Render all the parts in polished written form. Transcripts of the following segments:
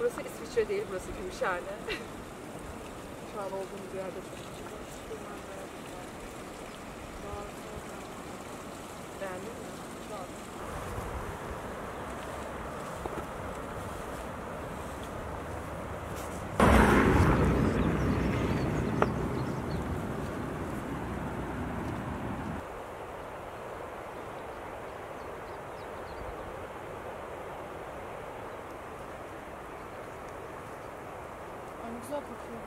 Burası İsviçre değil, burası Gümüşhane. Şu an olduğumuz yerde çok küçük. Beğendin mi? Çok. Ay, güzel kokuyor.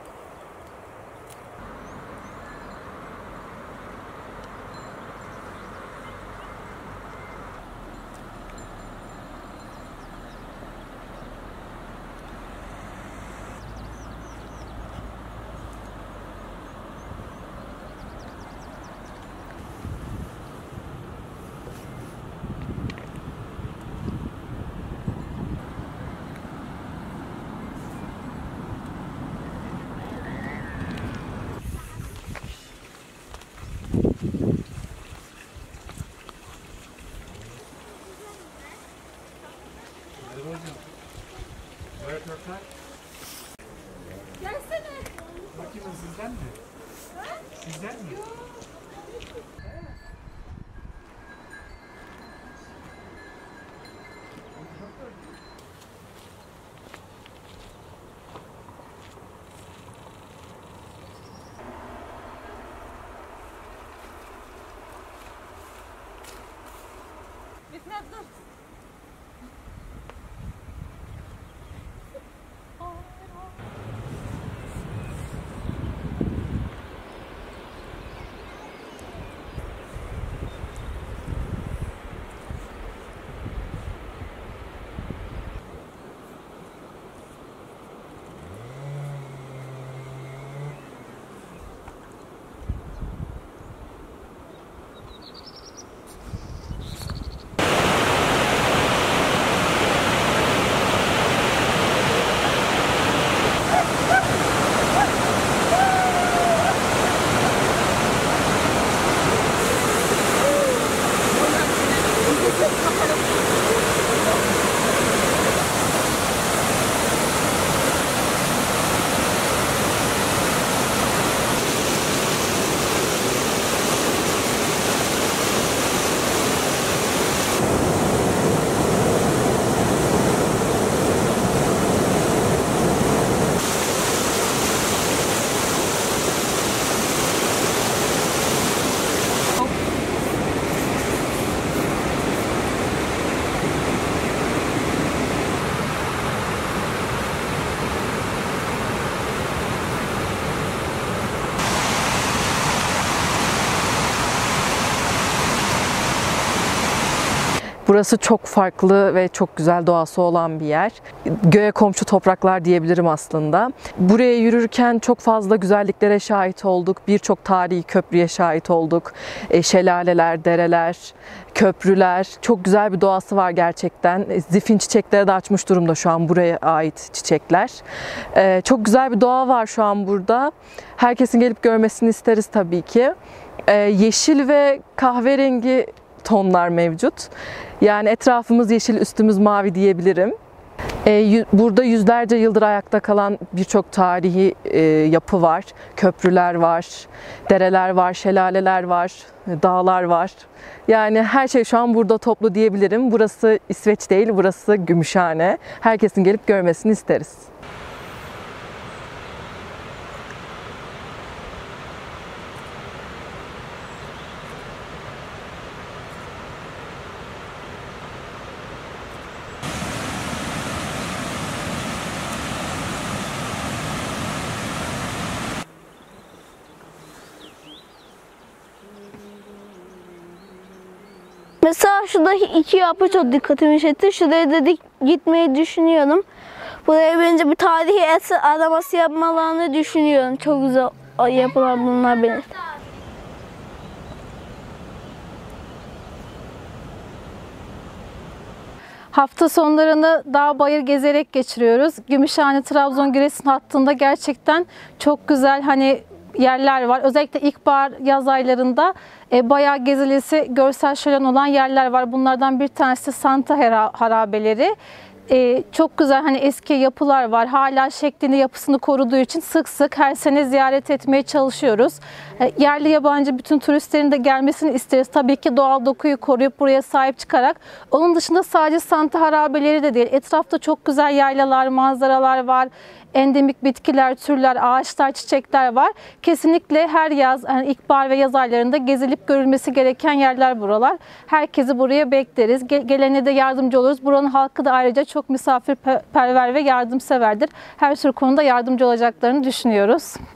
Gelsene. Bakayım sizden mi? Sizden mi? Bitmez dur. Burası çok farklı ve çok güzel doğası olan bir yer. Göğe komşu topraklar diyebilirim aslında. Buraya yürürken çok fazla güzelliklere şahit olduk. Birçok tarihi köprüye şahit olduk. Şelaleler, dereler, köprüler. Çok güzel bir doğası var gerçekten. Zifin çiçekleri de açmış durumda şu an buraya ait çiçekler. Çok güzel bir doğa var şu an burada. Herkesin gelip görmesini isteriz tabii ki. Yeşil ve kahverengi tonlar mevcut. Yani etrafımız yeşil, üstümüz mavi diyebilirim. Burada yüzlerce yıldır ayakta kalan birçok tarihi yapı var. Köprüler var, dereler var, şelaleler var, dağlar var. Yani her şey şu an burada toplu diyebilirim. Burası İsveç değil, burası Gümüşhane. Herkesin gelip görmesini isteriz. Mesela şuradaki iki yapı çok dikkatimi çekti. Şuraya dedik gitmeyi düşünüyorum. Buraya bence bir tarihi eser araması yapmalarını düşünüyorum. Çok güzel yapılar bunlar benim. Hafta sonlarını dağ bayır gezerek geçiriyoruz. Gümüşhane Trabzon Giresun hattında gerçekten çok güzel yerler var. Özellikle ilkbahar, yaz aylarında bayağı gezilisi, görsel şölen olan yerler var. Bunlardan bir tanesi Santa Harabeleri. Çok güzel hani eski yapılar var. Hala şeklini, yapısını koruduğu için sık sık her sene ziyaret etmeye çalışıyoruz. Yerli yabancı bütün turistlerin de gelmesini isteriz. Tabii ki doğal dokuyu koruyup buraya sahip çıkarak. Onun dışında sadece Santa harabeleri de değil. Etrafta çok güzel yaylalar, manzaralar var. Endemik bitkiler, türler, ağaçlar, çiçekler var. Kesinlikle her yaz, yani ilkbahar ve yaz aylarında gezilip görülmesi gereken yerler buralar. Herkesi buraya bekleriz. Gelene de yardımcı oluruz. Buranın halkı da ayrıca çok misafirperver ve yardımseverdir. Her türlü konuda yardımcı olacaklarını düşünüyoruz.